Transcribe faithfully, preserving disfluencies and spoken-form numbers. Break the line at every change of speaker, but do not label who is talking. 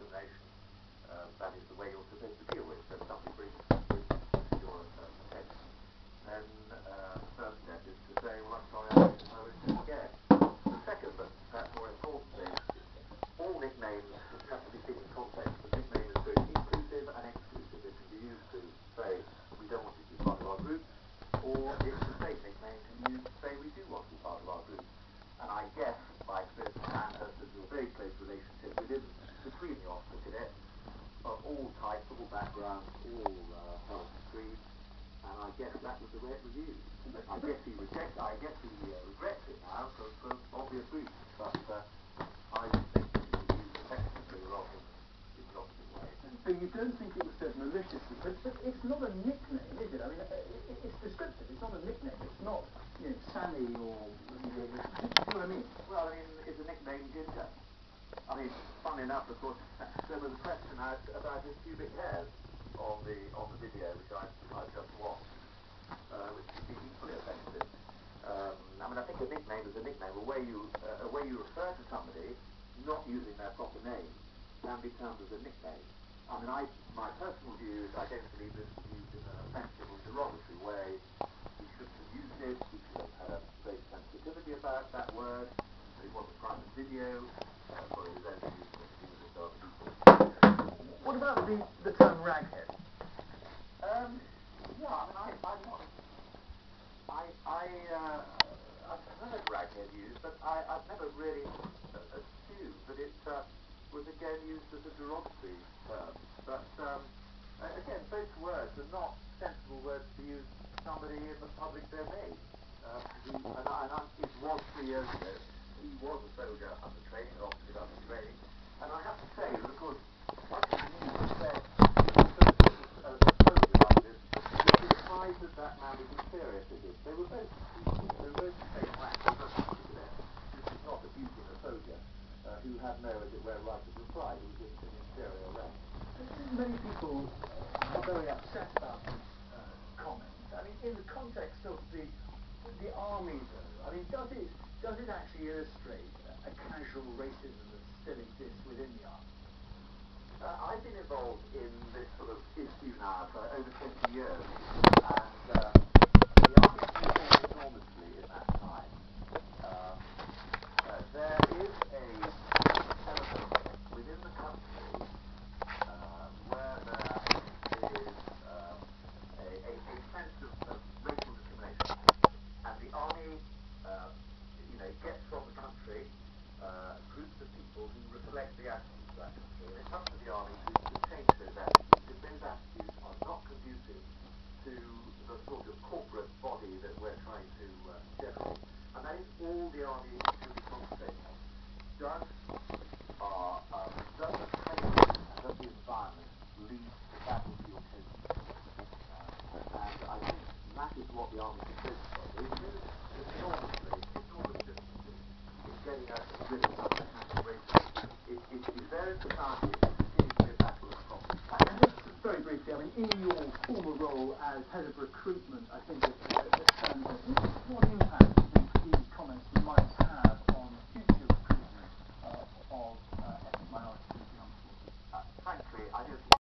discrimination. Uh, that is the way you're supposed to deal with it. So somebody brings, brings your uh, attention. Then uh, the first step is to say, well, I'm sorry, I won't do it again. The second, but perhaps more important thing, all nicknames have to be seen in context. The nickname is both inclusive and exclusive. It can be used to say, we don't want you to be part of our group, or it's the same nickname can be used to say, we do want to be part of our group. And I guess, by experience of Sandhurst, there's a very close relationship within, between the Oxford Cadet, of all types, all backgrounds, all uh, health streams, and I guess that was the way it was used. I guess he rejects, I guess he uh, regrets it now for, for obvious reasons, but uh, I think it was used effectively rather than in the opposite way.
So you don't think it was said maliciously, but, but it's not a nickname, is it? I mean, it, it's descriptive, it's not a nickname, it's not, you know, Sammy or, you know, do you see what I mean?
Well, I mean, is the nickname Ginger? I mean, funnily enough, of course, there was a question asked about his pubic hairs on the on the video, which I, I just watched, uh, which could be equally offensive. Um, I mean, I think a nickname is a nickname. A way you uh, a way you refer to somebody, not using their proper name, can be termed as a nickname. I mean, I my personal view is I don't believe this is used in an offensive or derogatory way. He shouldn't have used it. He should have had a great sensitivity about that word. It was a private video. Uh, for his own use and use of other people.
What about the, the term raghead?
Um, yeah, I mean, I, I'm not, I, I, uh, I've heard raghead used, but I, I've never really uh, assumed that it uh, was again used as a derogatory term. But um, again, both words are not sensible words to use to somebody in the public domain. Uh, he, and I, and I, it was three years ago. He was a soldier under training, or officer under training, and I have to say that, of course, I think he said, as a soldier like this, that the size of that man was inferior to him. They were both equal, they were both the same rank, they were both there. This is not abusing a soldier uh, who had no, as it were, right of reply. He was in an inferior rank.
Many people are very upset about these uh, comments. I mean, in the context of the the army, though, I mean, does it does it actually illustrate a, a casual racism that still exists within the army?
Uh, I've been involved in this sort of issue now for over twenty years, and uh, the army has evolved enormously in that time. Uh, uh, there is a element within the country uh, where there is uh, a, a, a sense of, of racial discrimination, and the army, uh, you know, gets from the country uh, groups of people who reflect the attitudes of that country. And it's up to the army to, to change those attitudes. If those attitudes are not conducive to the sort of corporate body that we're trying to uh, generate, and that is all the army should be concentrating on. Does our, uh, does the training and does the environment lead to that which you're coaching? Uh, and I think that is what the army should focus on. There is enormously, enormous difficulty in getting at rid of some of that national racism. It, it is there in society, it continues to be a battle of problem.
And just very briefly, I mean, in your former role as head of recruitment, I think at, at Sandhurst, what impact do you think these comments might have on future recruitment uh, of uh, ethnic minorities into the armed forces?
Uh, frankly, I don't